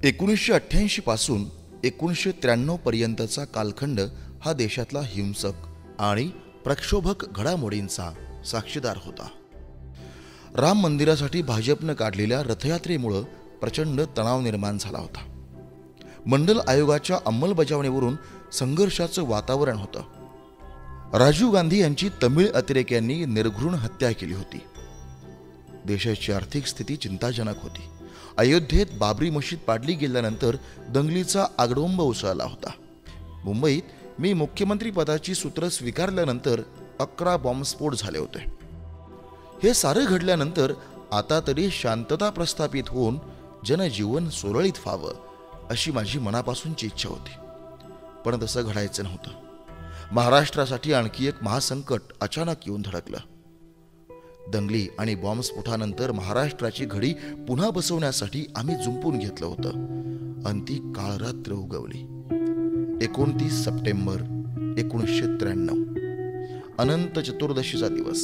1988 पासून 1993 पर्यंतचा कालखंड हा देशातला हिंसक आणि प्रक्षोभक घडामोडींचा साक्षीदार होता. राम मंदिरासाठी भाजपनं काढलेल्या रथयात्रेमुळे प्रचंड तणाव निर्माण झाला होता. मंडल आयोगाच्या अंमलबजावणीवरून संघर्षाचं वातावरण होतं. राजीव गांधी यांची तमिळ अतिरेक्यांनी निर्घृण हत्या केली होती. देशाची आर्थिक स्थिती चिंताजनक होती. अयोध्येत बाबरी मशीद पाडली गेल्यानंतर दंगलीचा आगडोंब उसळला होता. मुंबईत मी मुख्यमंत्री पदाची सूत्र स्वीकारल्यानंतर 11 बॉम्बस्फोट झाले होते. हे सारं घडल्यानंतर आता तरी शांतता प्रस्थापित होऊन जनजीवन सुरळीत व्हावं अशी माझी मनापासूनची इच्छा होती. पण तसं घडायचं नव्हतं. महाराष्ट्रासाठी आणखी एक महासंकट अचानक येऊन धडकलं. दंगली आणि बॉम्बस्फोटानंतर महाराष्ट्राची घडी पुन्हा बसवण्यासाठी आम्ही जुंपून घेतलं होतं. आणि ती काळरात्र उगवली. 29 सप्टेंबर 1993 अनंत चतुर्दशीचा दिवस.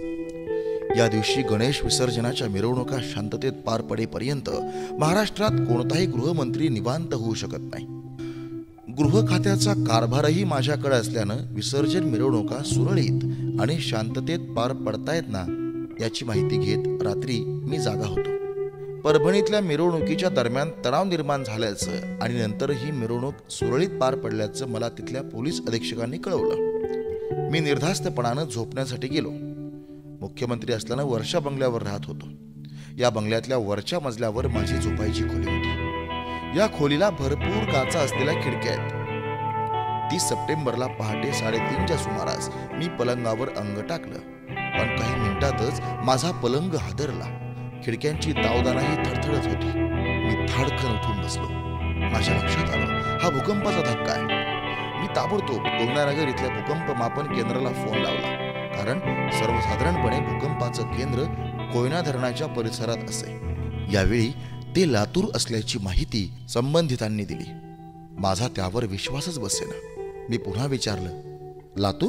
या दिवशी गणेश विसर्जनाच्या मिरवणुका शांततेत पार पडेपर्यंत महाराष्ट्रात कोणताही गृहमंत्री निवांत होऊ शकत नाही. गृह खात्याचा कारभारही माझ्याकडे असल्यानं विसर्जन मिरवणुका सुरळीत आणि शांततेत पार पडतायत ना याची माहिती घेत रात्री मी जागा होतो. परभणीतल्या मिरवणुकीच्या दरम्यान तणाव निर्माण झाल्याचं आणि नंतर ही मिरवणूक सुरळीत पार पडल्याचं मला तिथल्या पोलीस अधीक्षकांनी कळवलं. मी निर्धास्तपणानं झोपण्यासाठी गेलो. मुख्यमंत्री असल्यानं वर्षा बंगल्यावर राहत होतो. या बंगल्यातल्या वरच्या मजल्यावर माझी झोपायची खोली होती. या खोलीला भरपूर काचा असलेल्या खिडक्या आहेत. 30 सप्टेंबरला पहाटे 3:30च्या सुमारास मी पलंगावर अंग टाकलं. पण काही मिनिटातच माझा पलंग हादरला. खिडक्यांची तावदानाही थरथरत होती. मी धाडकन उठून बसलो. माझ्या लक्षात आलं हा भूकंपाचा धक्का आहे. मी ताबडतोब गोगनानगर इथल्या भूकंप मापन केंद्राला फोन लावला. कारण सर्वसाधारणपणे भूकंपाचं केंद्र कोयना धरणाच्या परिसरात असे. यावेळी ते लातूर असल्याची माहिती संबंधितांनी दिली. माझा त्यावर विश्वासच बसेना. मी पुन्हा विचारलं, लातूर?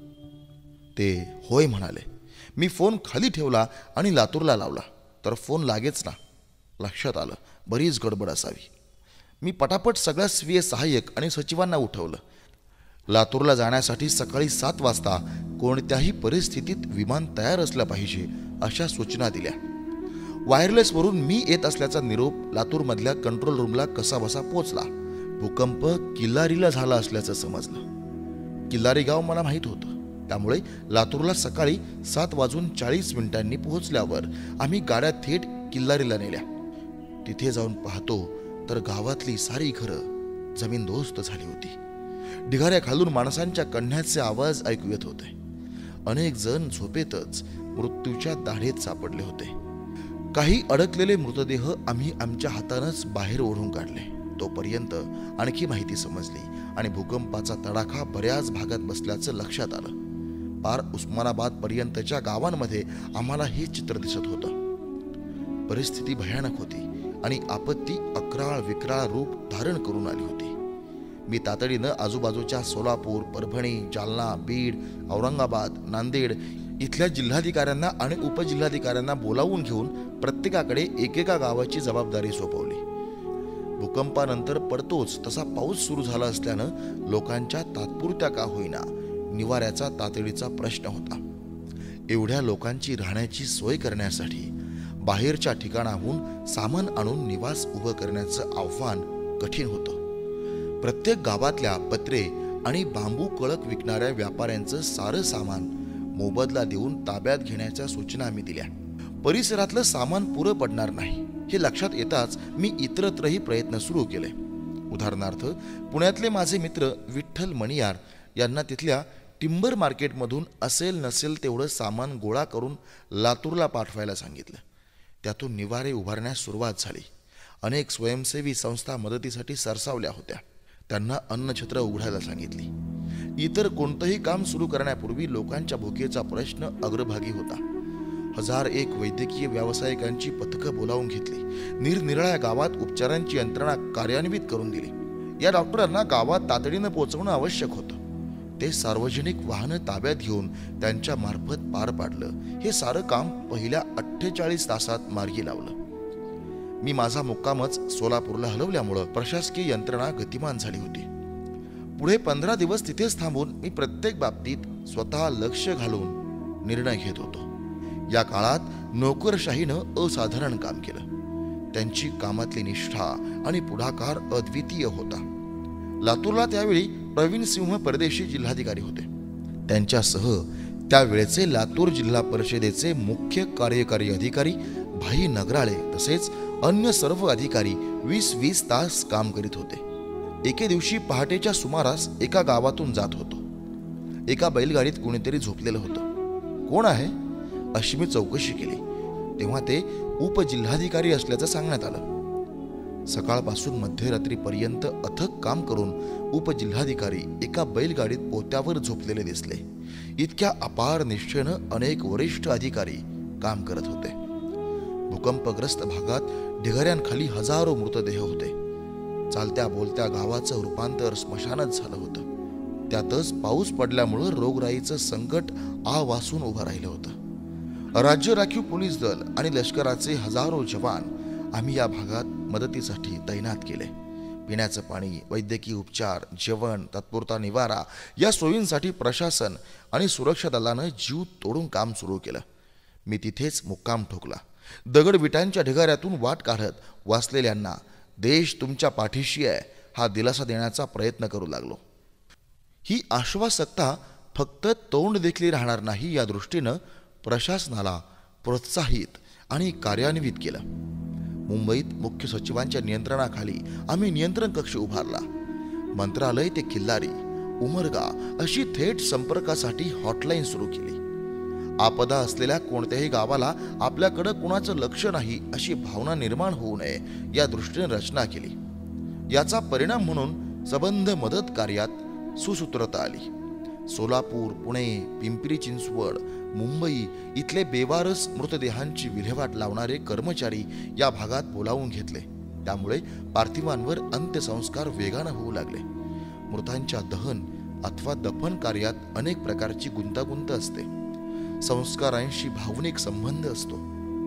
ते होय म्हणाले. मी फोन खाली ठेवला आणि लातूरला लावला तर फोन लागेच ना. लक्षात आलं बरीच गडबड असावी. मी पटापट सगळ्या स्वीय सहाय्यक आणि सचिवांना उठवलं. लातूरला जाण्यासाठी सकाळी 7 वाजता कोणत्याही परिस्थितीत विमान तयार असलं पाहिजे अशा सूचना दिल्या. वायरलेसवरून मी येत असल्याचा निरोप लातूरमधल्या कंट्रोल रूमला कसाबसा पोचला. भूकंप किल्लारीला झाला असल्याचं समजलं. किल्लारी गाव मला माहीत होतं. त्यामुळे लातूरला सकाळी 7:40 पोहोचल्यावर आम्ही गाड्या थेट किल्लारीला नेल्या. तिथे जाऊन पाहतो तर गावातली सारी घरं जमीनदोस्त झाली होती. ढिगाऱ्या खालून माणसांच्या कण्ह्याचे आवाज ऐकू येत होते. अनेक जण झोपेतच मृत्यूच्या दाढेत सापडले होते. काही अडकलेले मृतदेह आम्ही आमच्या हातानंच बाहेर ओढून काढले. तोपर्यंत आणखी माहिती समजली आणि भूकंपाचा तडाखा बऱ्याच भागात बसल्याचं लक्षात आलं. पार उस्मानाबाद पर्यंतच्या गावांमध्ये आम्हाला हे चित्र दिसत होतं. परिस्थिती भयानक होती आणि आपत्ती अक्राळ विक्राळ रूप धारण करून आली होती. मी तातडीनं आजूबाजूच्या सोलापूर, परभणी, जालना, बीड, औरंगाबाद, नांदेड इथल्या जिल्हाधिकाऱ्यांना आणि उपजिल्हाधिकाऱ्यांना बोलावून घेऊन प्रत्येकाकडे एकेका गावाची जबाबदारी सोपवली. भूकंपानंतर पडतोच तसा पाऊस सुरू झाला असल्यानं लोकांच्या तात्पुरत्या का होईना निवाऱ्याचा तातडीचा प्रश्न होता. एवढ्या लोकांची राहण्याची सोय करण्यासाठी बाहेरच्या ठिकाणाहून सामान आणून निवास उभं करण्याचं आव्हान कठीण होतं. प्रत्येक गावातल्या पत्रे आणि बांबू कळक विकणाऱ्या व्यापाऱ्यांचं सारं सामान मोबदला देऊन ताब्यात घेण्याच्या सूचना आम्ही दिल्या. परिसरातलं सामान पुरं पडणार नाही हे लक्षात येताच मी इतरत्रही प्रयत्न सुरू केले. उदाहरणार्थ पुण्यातले माझे मित्र विठ्ठल मणियार यांना तिथल्या टिंबर मार्केटमधून असेल नसेल तेवढं सामान गोळा करून लातूरला पाठवायला सांगितलं. त्यातून निवारे उभारण्यास सुरुवात झाली. अनेक स्वयंसेवी संस्था मदतीसाठी सरसावल्या होत्या. त्यांना अन्नछत्र उघडायला सांगितली. इतर कोणतंही काम सुरू करण्यापूर्वी लोकांच्या भुकेचा प्रश्न अग्रभागी होता. 1001 वैद्यकीय व्यावसायिकांची पथकं बोलावून घेतली. निरनिराळ्या गावात उपचारांची यंत्रणा कार्यान्वित करून दिली. या डॉक्टरांना गावात तातडीनं पोहोचवणं आवश्यक होतं. ते सार्वजनिक वाहनं ताब्यात घेऊन त्यांच्या मार्फत पार पाडलं. हे सारं काम पहिल्या 48 तासात मार्गी लावलं. मी माझा मुक्कामच सोलापूरला हलवल्यामुळं प्रशासकीय यंत्रणा गतिमान झाली होती. पुढे 15 दिवस तिथेच थांबून मी प्रत्येक बाबतीत स्वतः लक्ष घालून निर्णय घेत होतो. या काळात नोकरशाहीनं असाधारण काम केलं. त्यांची कामातली निष्ठा आणि पुढाकार अद्वितीय होता. लातूरला त्यावेळी प्रवीण सिंह परदेशी जिल्हाधिकारी होते. त्यांच्यासह त्यावेळेचे लातूर जिल्हा परिषदेचे मुख्य कार्यकारी अधिकारी भाई नगराळे तसेच अन्य सर्व अधिकारी 20-20 तास काम करीत होते. एके दिवशी पहाटेच्या सुमारास एका गावातून जात होतो. एका बैलगाडीत कोणीतरी झोपलेलं होतं. कोण आहे अशी मी चौकशी केली तेव्हा ते उपजिल्हाधिकारी असल्याचं सांगण्यात आलं. सकाळपासून मध्यरात्रीपर्यंत अथक काम करून उपजिल्हाधिकारी एका बैलगाडीत पोत्यावर झोपलेले दिसले. इतक्या अपार निष्ठेनं अनेक वरिष्ठ अधिकारी काम करत होते. भूकंपग्रस्त भागात ढिगाऱ्यांखाली हजारो मृतदेह होते. चालत्या बोलत्या गावाचं रूपांतर स्मशानच झालं होतं. त्यातच पाऊस पडल्यामुळं रोगराईचं संकट वासून उभं राहिलं होतं. राज्य राखीव पोलीस दल आणि लष्कराचे हजारो जवान आम्ही या भागात मदतीसाठी तैनात केले. पिण्याचं पाणी, वैद्यकीय उपचार, जेवण, तात्पुरता निवारा या सोयींसाठी प्रशासन आणि सुरक्षा दलानं जीव तोडून काम सुरू केलं. मी तिथेच मुक्काम ठोकला. दगडविटांच्या ढिगाऱ्यातून वाट काढत वाचलेल्यांना देश तुमच्या पाठीशी आहे हा दिलासा देण्याचा प्रयत्न करू लागलो. ही आश्वासकता फक्त तोंड देखील राहणार नाही या दृष्टीनं प्रशासनाला प्रोत्साहित आणि कार्यान्वित केलं. मुंबईत मुख्य सचिवांच्या नियंत्रणाखाली आम्ही नियंत्रण कक्ष उभारला. मंत्रालय ते किल्लारी, उमरगा अशी थेट संपर्कासाठी हॉटलाईन सुरू केली. आपदा असलेल्या कोणत्याही गावाला आपल्याकडं कुणाचं लक्ष नाही अशी भावना निर्माण होऊ नये या दृष्टीने रचना केली. याचा परिणाम म्हणून सबंध मदत कार्यात सुसूत्रता आली. सोलापूर, पुणे, पिंपरी चिंचवड, मुंबई इथले बेवारस मृतदेहांची विल्हेवाट लावणारे कर्मचारी या भागात बोलावून घेतले. त्यामुळे पार्थिवांवर अंत्यसंस्कार वेगानं होऊ लागले. मृतांच्या दहन अथवा दफन कार्यात अनेक प्रकारची गुंतागुंत असते. संस्कारांशी भावनिक संबंध असतो.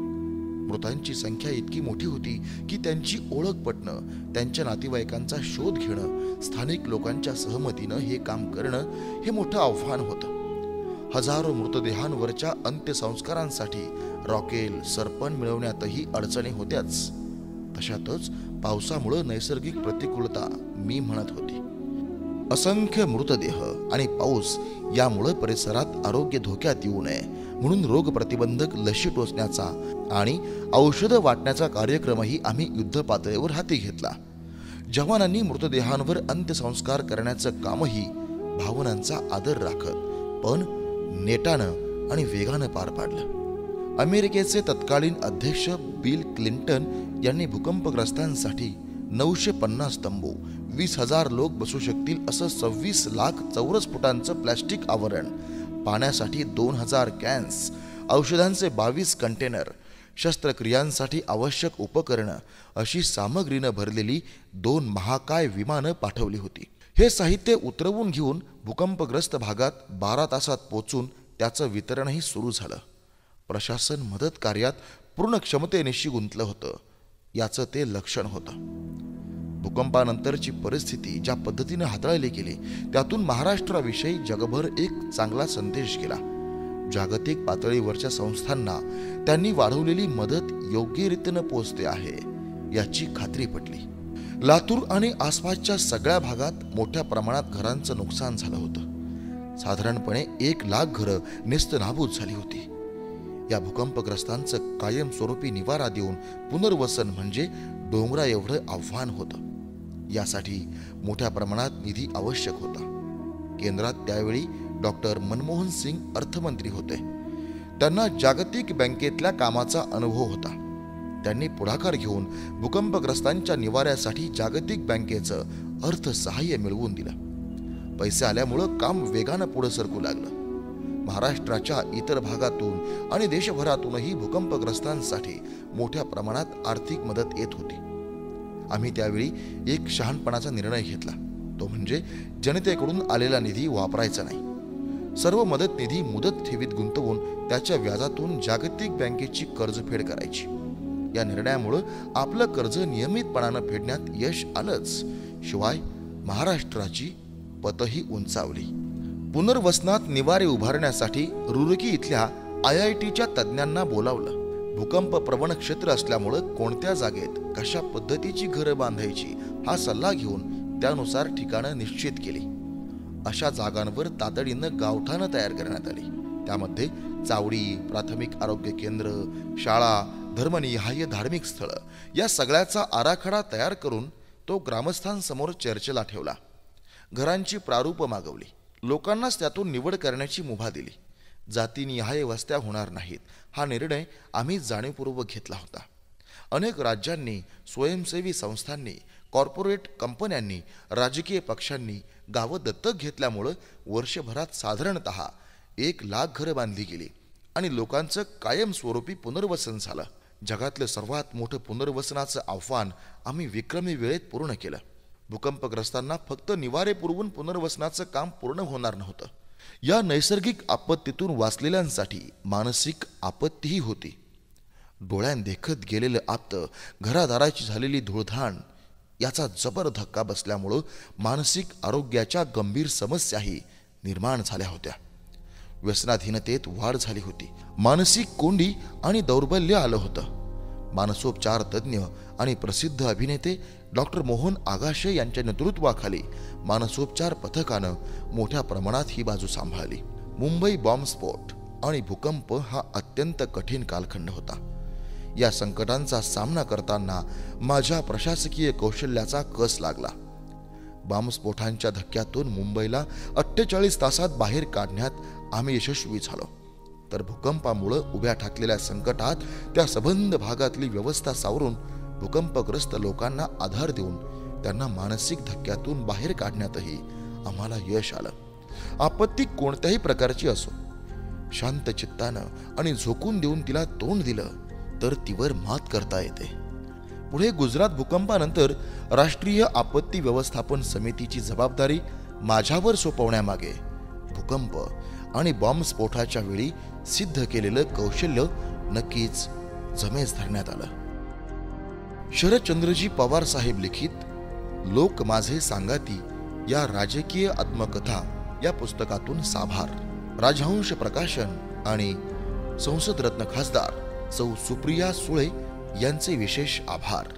मृतांची संख्या इतकी मोठी होती की त्यांची ओळख पटणं, त्यांच्या नातेवाईकांचा शोध घेणं, स्थानिक लोकांच्या सहमतीनं हे काम करणं हे मोठं आव्हान होतं. हजारो मृतदेहांवरच्या अंत्यसंस्कारांसाठी रॉकेल, सरपण मिळवण्यातही अडचणी होत्याच. तशातच पावसामुळे नैसर्गिक प्रतिकूलता मी म्हणत होती. असंख्य मृतदेह आणि पाऊस यामुळे परिसरात आरोग्य धोक्यात येऊ नये म्हणून रोग प्रतिबंधक लशी टोचण्याचा आणि औषधं वाटण्याचा कार्यक्रमही आम्ही युद्ध पातळीवर हाती घेतला. जवानांनी मृतदेहांवर अंत्यसंस्कार करण्याचं कामही भावनांचा आदर राखत पण नेटानं आणि वेगानं पार पाडलं. अमेरिकेचे तत्कालीन अध्यक्ष बिल क्लिंटन यांनी भूकंपग्रस्तांसाठी 950 तंबू, 20,000 लोक बसू शकतील असं 26 लाख चौरस फुटांचं प्लॅस्टिक आवरण, पाण्यासाठी 2,000 कॅन्स, औषधांचे 22 कंटेनर, शस्त्रक्रियांसाठी आवश्यक उपकरणं अशी सामग्रीनं भरलेली 2 महाकाय विमानं पाठवली होती. हे साहित्य उतरवून घेऊन भूकंपग्रस्त भागात 12 तासात पोचून त्याचं वितरणही सुरू झालं. प्रशासन मदत कार्यात पूर्ण क्षमतेनिशी गुंतलं होतं. याचं ते लक्षण होतं. भूकंपानंतरची परिस्थिती ज्या पद्धतीने हाताळली गेली त्यातून महाराष्ट्राविषयी जगभर एक चांगला संदेश गेला. जागतिक पातळीवरच्या संस्थांना त्यांनी वाढवलेली मदत योग्य रीतीनं पोहोचते आहे याची खात्री पटली. लातूर आणि आसपासच्या सगळ्या भागात मोठ्या प्रमाणात घरांचं नुकसान झालं होतं. साधारणपणे 1 लाख घरं नेस्तनाबूत झाली होती. या भूकंपग्रस्तांचं कायमस्वरूपी निवारा देऊन पुनर्वसन म्हणजे डोंगरा एवढं आव्हान होतं. यासाठी मोठ्या प्रमाणात निधी आवश्यक होता. केंद्रात त्यावेळी डॉक्टर मनमोहन सिंग अर्थमंत्री होते. त्यांना जागतिक बँकेतल्या कामाचा अनुभव होता. त्यांनी पुढाकार घेऊन भूकंपग्रस्तांच्या निवाऱ्यासाठी जागतिक बँकेचं अर्थसहाय्य मिळवून दिलं. पैसे आल्यामुळं काम वेगानं पुढे सरकू लागलं. महाराष्ट्राच्या इतर भागातून आणि देशभरातूनही भूकंपग्रस्तांसाठी मोठ्या प्रमाणात आर्थिक मदत येत होती. आम्ही त्यावेळी एक शहाणपणाचा निर्णय घेतला. तो म्हणजे जनतेकडून आलेला निधी वापरायचा नाही. सर्व मदत निधी मुदत ठेवीत गुंतवून त्याच्या व्याजातून जागतिक बँकेची कर्जफेड करायची. या निर्णयामुळे आपलं कर्ज नियमितपणानं फेडण्यात यश आलंच, शिवाय महाराष्ट्राची पतही उंचावली. पुनर्वसनात निवारे उभारण्यासाठी रुरकी इथल्या IITच्या तज्ज्ञांना बोलावलं. भूकंप प्रवण क्षेत्र असल्यामुळं कोणत्या जागेत कशा पद्धतीची घरं बांधायची हा सल्ला घेऊन त्यानुसार ठिकाणं निश्चित केली. अशा जागांवर तातडीनं गावठाणं तयार करण्यात आली. त्यामध्ये चावडी, प्राथमिक आरोग्य केंद्र, शाळा, धर्मनिहाय धार्मिक स्थळं या सगळ्याचा आराखडा तयार करून तो ग्रामस्थांसमोर चर्चेला ठेवला. घरांची प्रारूप मागवली. लोकांनाच त्यातून निवड करण्याची मुभा दिली. जातीनिहाय वस्त्या होणार नाहीत हा निर्णय आम्ही जाणीवपूर्वक घेतला होता. अनेक राज्यांनी, स्वयंसेवी संस्थांनी, कॉर्पोरेट कंपन्यांनी, राजकीय पक्षांनी गावं दत्तक घेतल्यामुळं वर्षभरात साधारणतः 1,00,000 घरं बांधली गेली आणि लोकांचं कायमस्वरूपी पुनर्वसन झालं. जगातलं सर्वात मोठं पुनर्वसनाचं आव्हान आम्ही विक्रमी वेळेत पूर्ण केलं. भूकंपग्रस्तांना फक्त निवारे पुरवून पुनर्वसनाचं काम पूर्ण होणार नव्हतं. या नैसर्गिक आपत्तीतून वाचलेल्यांसाठी मानसिक आपत्तीही होती. डोळ्यान देखत गेलेलं आपतं, घरादाराची झालेली धुळधाण याचा जबर धक्का बसल्यामुळं मानसिक आरोग्याच्या गंभीर समस्याही निर्माण झाल्या होत्या. व्यसनाधीनतेत वाढ झाली होती. मानसिक कोंडी आणि दौर्बल्य आलं होतं. मानसोपचार तज्ज्ञ आणि प्रसिद्ध अभिनेते डॉक्टर मोहन आगाशे यांच्या नेतृत्वाखाली मानसोपचार पथकानं मोठ्या प्रमाणात ही बाजू सांभाळली. मुंबई बॉम्बस्फोट आणि भूकंप हा अत्यंत कठीण कालखंड होता. या संकटांचा सामना करताना माझ्या प्रशासकीय कौशल्याचा कस लागला. बॉम्बस्फोटांच्या धक्क्यातून मुंबईला 48 तासात बाहेर काढण्यात आम्ही यशस्वी झालो. तर भूकंपामुळे उभ्या ठाकलेल्या संकटात त्या सबंध भागातली व्यवस्था सावरून भूकंपग्रस्त लोकांना आधार देऊन त्यांना मानसिक धक्क्यातून बाहेर काढण्यातही आम्हाला यश आलं. आपत्ती कोणत्याही प्रकारची असो, शांत चित्तानं आणि झोकून देऊन तिला तोंड दिलं तर तिवर मात करता येते. पुढे गुजरात भूकंपानंतर राष्ट्रीय आपत्ती व्यवस्थापन समितीची जबाबदारी माझ्यावर सोपवण्यामागे भूकंप आणि बॉम्बस्फोटाच्या वेळी सिद्ध केलेलं कौशल्य नक्कीच जमेस धरण्यात आलं. शरदचंद्रजी पवार साहेब लिखित लोक माझे सांगाती या राजकीय आत्मकथा या पुस्तकातून साभार, राजहंस प्रकाशन आणि संसद रत्न खासदार सौ सुप्रिया सुळे यांचे विशेष आभार.